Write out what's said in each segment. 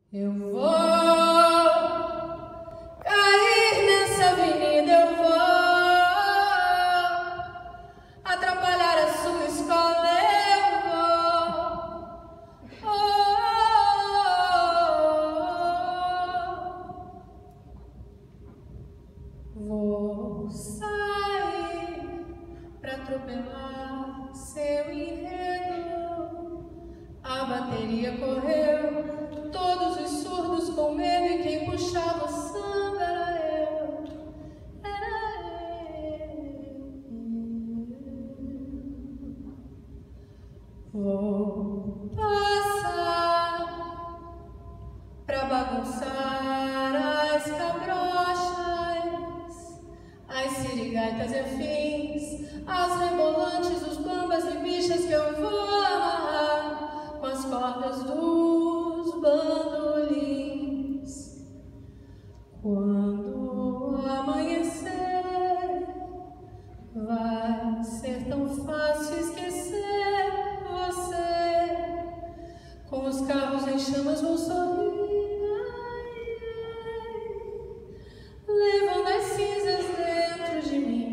Eu vou cair nessa avenida, eu vou atrapalhar a sua escola, eu vou sair pra atropelar seu enredo. A bateria correu, todos os surdos com medo, e quem puxava o samba era eu. Vou passar pra bagunçar as cabrochas, as sirigaitas e afins, as rebolantes, os bambas e bichas que eu vou amarrar com as cordas dos bandolins. Quando amanhecer, vai ser tão fácil esquecer você. Com os carros em chamas vou sorrir, levando as cinzas dentro de mim.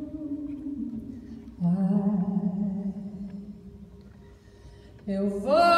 Eu vou